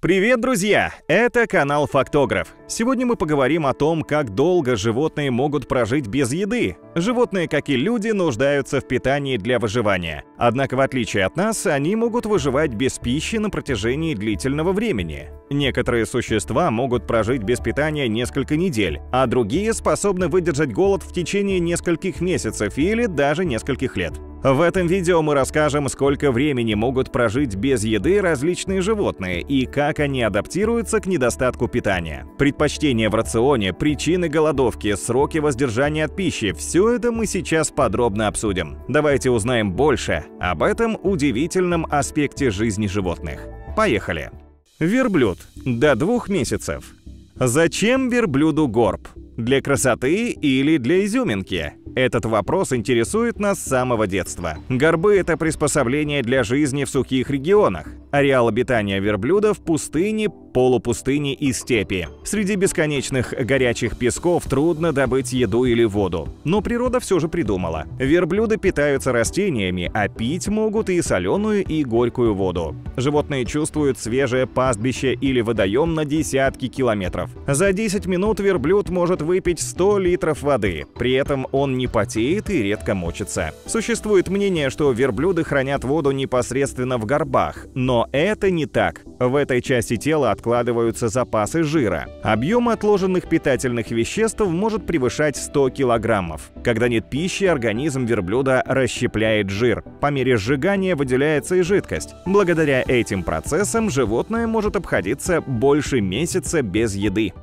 Привет, друзья! Это канал Фактограф. Сегодня мы поговорим о том, как долго животные могут прожить без еды. Животные, как и люди, нуждаются в питании для выживания. Однако, в отличие от нас, они могут выживать без пищи на протяжении длительного времени. Некоторые существа могут прожить без питания несколько недель, а другие способны выдержать голод в течение нескольких месяцев или даже нескольких лет. В этом видео мы расскажем, сколько времени могут прожить без еды различные животные и как они адаптируются к недостатку питания. Предпочтения в рационе, причины голодовки, сроки воздержания от пищи – все это мы сейчас подробно обсудим. Давайте узнаем больше об этом удивительном аспекте жизни животных. Поехали! Верблюд. До 2 месяцев. Зачем верблюду горб? Для красоты или для изюминки? Этот вопрос интересует нас с самого детства. Горбы – это приспособление для жизни в сухих регионах. Ареал обитания верблюда в пустыне, полупустыне и степи. Среди бесконечных горячих песков трудно добыть еду или воду. Но природа все же придумала. Верблюды питаются растениями, а пить могут и соленую, и горькую воду. Животные чувствуют свежее пастбище или водоем на десятки километров. За 10 минут верблюд может выпить 100 литров воды. При этом он не потеет и редко мочится. Существует мнение, что верблюды хранят воду непосредственно в горбах, но это не так. В этой части тела откладываются запасы жира. Объем отложенных питательных веществ может превышать 100 килограммов. Когда нет пищи, организм верблюда расщепляет жир. По мере сжигания выделяется и жидкость. Благодаря этим процессам животное может обходиться больше месяца без еды.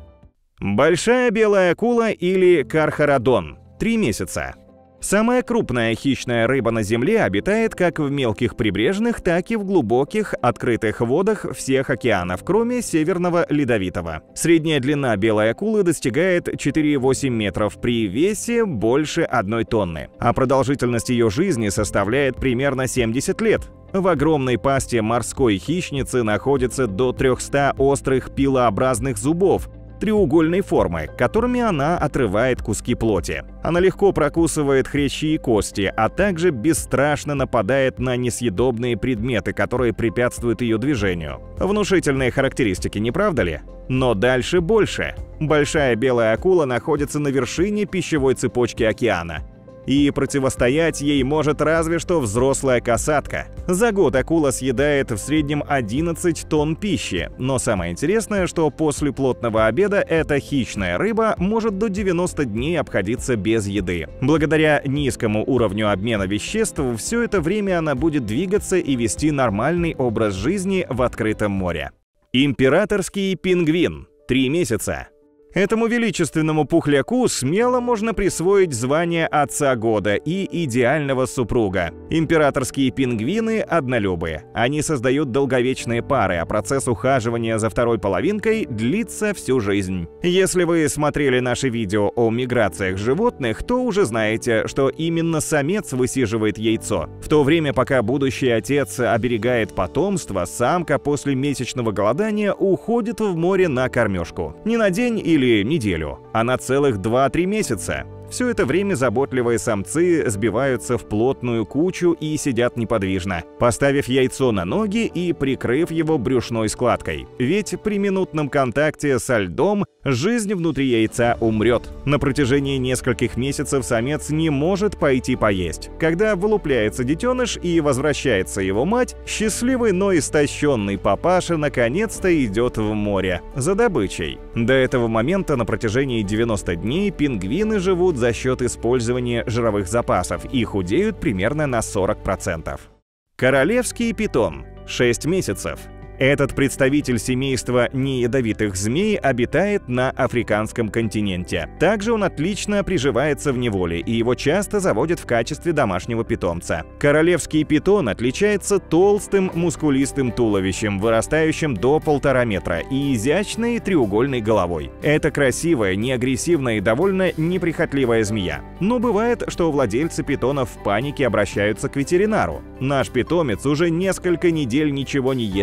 Большая белая акула или кархародон. 3 месяца. Самая крупная хищная рыба на Земле обитает как в мелких прибрежных, так и в глубоких открытых водах всех океанов, кроме Северного Ледовитого. Средняя длина белой акулы достигает 4,8 метров при весе больше 1 тонны, а продолжительность ее жизни составляет примерно 70 лет. В огромной пасти морской хищницы находится до 300 острых пилообразных зубов треугольной формы, которыми она отрывает куски плоти. Она легко прокусывает хрящи и кости, а также бесстрашно нападает на несъедобные предметы, которые препятствуют ее движению. Внушительные характеристики, не правда ли? Но дальше больше. Большая белая акула находится на вершине пищевой цепочки океана. И противостоять ей может разве что взрослая касатка. За год акула съедает в среднем 11 тонн пищи, но самое интересное, что после плотного обеда эта хищная рыба может до 90 дней обходиться без еды. Благодаря низкому уровню обмена веществ, все это время она будет двигаться и вести нормальный образ жизни в открытом море. Императорский пингвин. 3 месяца. Этому величественному пухляку смело можно присвоить звание отца года и идеального супруга. Императорские пингвины однолюбы. Они создают долговечные пары, а процесс ухаживания за второй половинкой длится всю жизнь. Если вы смотрели наши видео о миграциях животных, то уже знаете, что именно самец высиживает яйцо. В то время, пока будущий отец оберегает потомство, самка после месячного голодания уходит в море на кормежку. Не на день или неделю, а на целых 2-3 месяца. Все это время заботливые самцы сбиваются в плотную кучу и сидят неподвижно, поставив яйцо на ноги и прикрыв его брюшной складкой. Ведь при минутном контакте со льдом жизнь внутри яйца умрет. На протяжении нескольких месяцев самец не может пойти поесть. Когда вылупляется детеныш и возвращается его мать, счастливый, но истощенный папаша наконец-то идет в море за добычей. До этого момента на протяжении 90 дней пингвины живут за счет использования жировых запасов и худеют примерно на 40%. Королевский питон. 6 месяцев. Этот представитель семейства неядовитых змей обитает на африканском континенте. Также он отлично приживается в неволе, и его часто заводят в качестве домашнего питомца. Королевский питон отличается толстым мускулистым туловищем, вырастающим до 1,5 метра, и изящной треугольной головой. Это красивая, неагрессивная и довольно неприхотливая змея. Но бывает, что владельцы питонов в панике обращаются к ветеринару. Наш питомец уже несколько недель ничего не ест. Что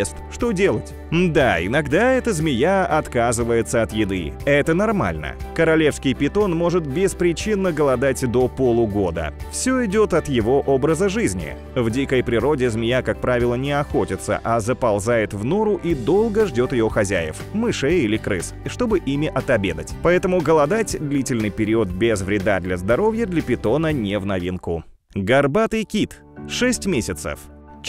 что делать? Да, иногда эта змея отказывается от еды. Это нормально. Королевский питон может беспричинно голодать до полугода. Все идет от его образа жизни. В дикой природе змея, как правило, не охотится, а заползает в нору и долго ждет ее хозяев – мышей или крыс, чтобы ими отобедать. Поэтому голодать длительный период без вреда для здоровья для питона не в новинку. Горбатый кит – 6 месяцев.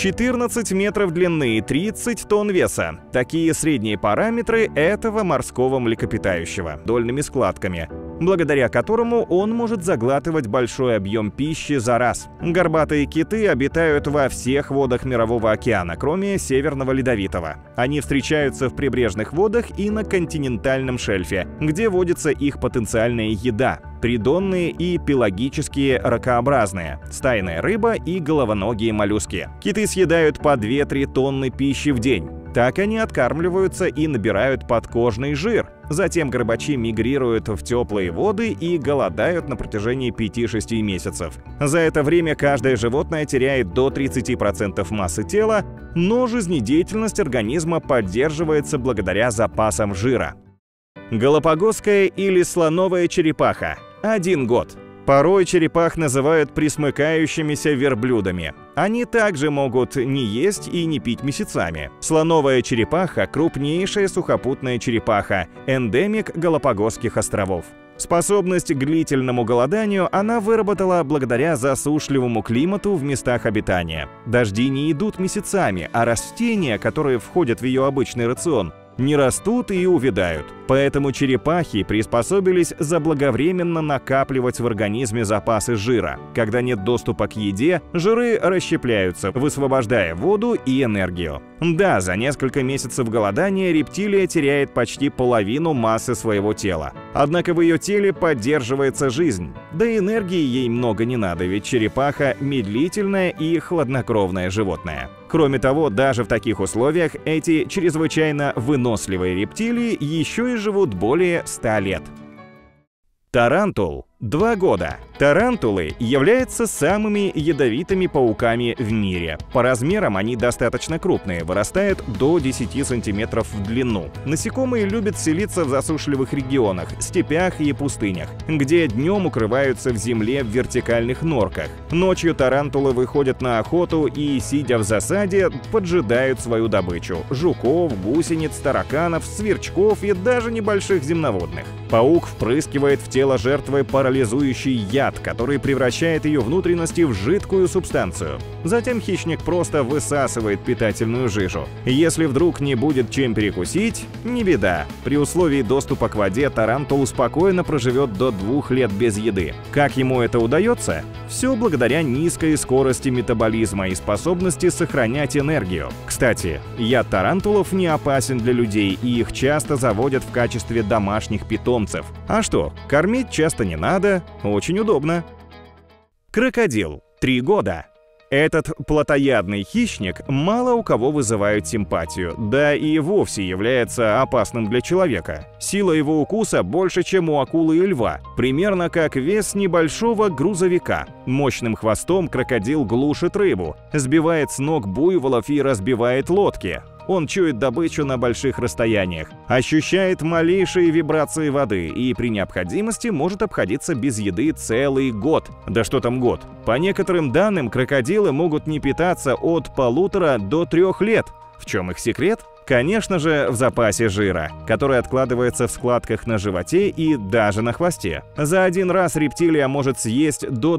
14 метров длины и 30 тонн веса. Такие средние параметры этого морского млекопитающего, дольными складками, благодаря которому он может заглатывать большой объем пищи за раз. Горбатые киты обитают во всех водах Мирового океана, кроме Северного Ледовитого. Они встречаются в прибрежных водах и на континентальном шельфе, где водится их потенциальная еда – придонные и пелагические ракообразные, стайная рыба и головоногие моллюски. Киты съедают по 2-3 тонны пищи в день. Так они откармливаются и набирают подкожный жир. Затем горбачи мигрируют в теплые воды и голодают на протяжении 5-6 месяцев. За это время каждое животное теряет до 30% массы тела, но жизнедеятельность организма поддерживается благодаря запасам жира. Галапагосская или слоновая черепаха. 1 год. Порой черепах называют пресмыкающимися верблюдами. Они также могут не есть и не пить месяцами. Слоновая черепаха – крупнейшая сухопутная черепаха, эндемик Галапагосских островов. Способность к длительному голоданию она выработала благодаря засушливому климату в местах обитания. Дожди не идут месяцами, а растения, которые входят в ее обычный рацион, не растут и увядают. Поэтому черепахи приспособились заблаговременно накапливать в организме запасы жира. Когда нет доступа к еде, жиры расщепляются, высвобождая воду и энергию. Да, за несколько месяцев голодания рептилия теряет почти половину массы своего тела. Однако в ее теле поддерживается жизнь. Да и энергии ей много не надо, ведь черепаха – медлительное и хладнокровное животное. Кроме того, даже в таких условиях эти чрезвычайно выносливые рептилии еще и живут более 100 лет. Тарантул – 2 года. Тарантулы являются самыми ядовитыми пауками в мире. По размерам они достаточно крупные, вырастают до 10 сантиметров в длину. Насекомые любят селиться в засушливых регионах, степях и пустынях, где днем укрываются в земле в вертикальных норках. Ночью тарантулы выходят на охоту и, сидя в засаде, поджидают свою добычу – жуков, гусениц, тараканов, сверчков и даже небольших земноводных. Паук впрыскивает в тело жертвы парализующий яд, который превращает ее внутренности в жидкую субстанцию. Затем хищник просто высасывает питательную жижу. Если вдруг не будет чем перекусить, не беда. При условии доступа к воде тарантул спокойно проживет до 2 лет без еды. Как ему это удается? Все благодаря низкой скорости метаболизма и способности сохранять энергию. Кстати, яд тарантулов не опасен для людей, и их часто заводят в качестве домашних питомцев. А что, кормить часто не надо, очень удобно. Крокодил. 3 года. Этот плотоядный хищник мало у кого вызывает симпатию, да и вовсе является опасным для человека. Сила его укуса больше, чем у акулы и льва, примерно как вес небольшого грузовика. Мощным хвостом крокодил глушит рыбу, сбивает с ног буйволов и разбивает лодки. Он чует добычу на больших расстояниях, ощущает малейшие вибрации воды и при необходимости может обходиться без еды целый год. Да что там год? По некоторым данным, крокодилы могут не питаться от 1,5 до 3 лет. В чем их секрет? Конечно же, в запасе жира, который откладывается в складках на животе и даже на хвосте. За один раз рептилия может съесть до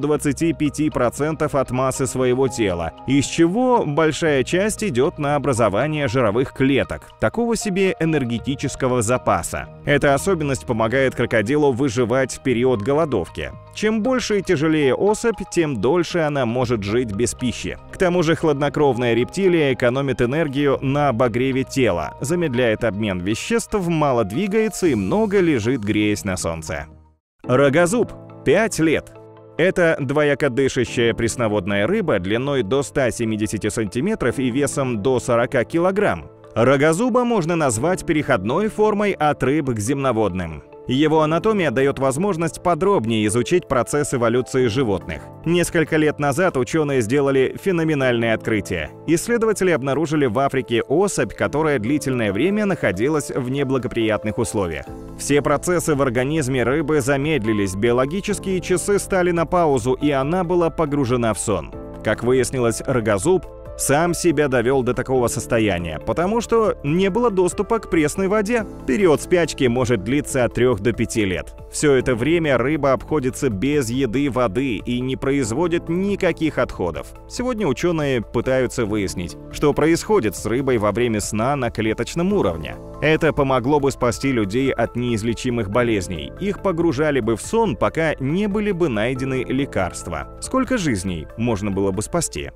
25% от массы своего тела, из чего большая часть идет на образование жировых клеток, такого себе энергетического запаса. Эта особенность помогает крокодилу выживать в период голодовки. Чем больше и тяжелее особь, тем дольше она может жить без пищи. К тому же хладнокровная рептилия экономит энергию на обогреве тела, замедляет обмен веществ, мало двигается и много лежит, греясь на солнце. Рогозуб. 5 лет. Это двоякодышащая пресноводная рыба длиной до 170 см и весом до 40 кг. Рогозуба можно назвать переходной формой от рыб к земноводным. Его анатомия дает возможность подробнее изучить процесс эволюции животных. Несколько лет назад ученые сделали феноменальное открытие. Исследователи обнаружили в Африке особь, которая длительное время находилась в неблагоприятных условиях. Все процессы в организме рыбы замедлились, биологические часы стали на паузу, и она была погружена в сон. Как выяснилось, рогозуб сам себя довел до такого состояния, потому что не было доступа к пресной воде. Период спячки может длиться от 3 до 5 лет. Все это время рыба обходится без еды, воды и не производит никаких отходов. Сегодня ученые пытаются выяснить, что происходит с рыбой во время сна на клеточном уровне. Это помогло бы спасти людей от неизлечимых болезней. Их погружали бы в сон, пока не были бы найдены лекарства. Сколько жизней можно было бы спасти?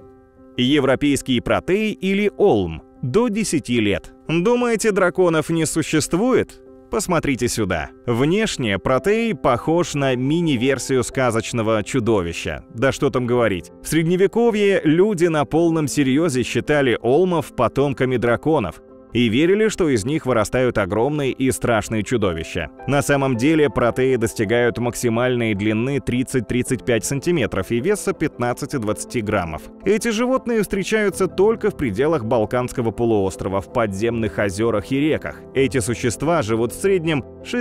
Европейский протей или олм до 10 лет. Думаете, драконов не существует? Посмотрите сюда. Внешне протей похож на мини-версию сказочного чудовища. Да что там говорить. В Средневековье люди на полном серьезе считали олмов потомками драконов и верили, что из них вырастают огромные и страшные чудовища. На самом деле протеи достигают максимальной длины 30-35 сантиметров и веса 15-20 граммов. Эти животные встречаются только в пределах Балканского полуострова, в подземных озерах и реках. Эти существа живут в среднем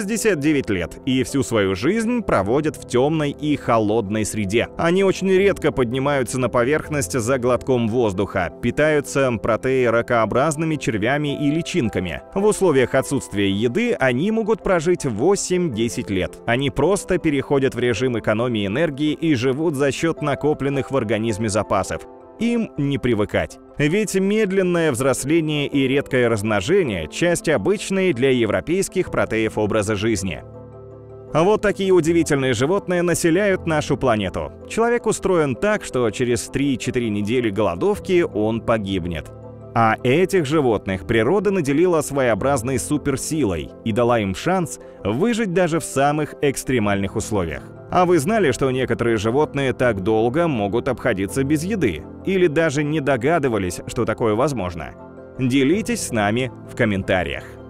69 лет и всю свою жизнь проводят в темной и холодной среде. Они очень редко поднимаются на поверхность за глотком воздуха. Питаются протеи ракообразными червями и личинками. В условиях отсутствия еды они могут прожить 8-10 лет. Они просто переходят в режим экономии энергии и живут за счет накопленных в организме запасов. Им не привыкать. Ведь медленное взросление и редкое размножение – часть обычной для европейских протеев образа жизни. Вот такие удивительные животные населяют нашу планету. Человек устроен так, что через 3-4 недели голодовки он погибнет. А этих животных природа наделила своеобразной суперсилой и дала им шанс выжить даже в самых экстремальных условиях. А вы знали, что некоторые животные так долго могут обходиться без еды? Или даже не догадывались, что такое возможно? Делитесь с нами в комментариях.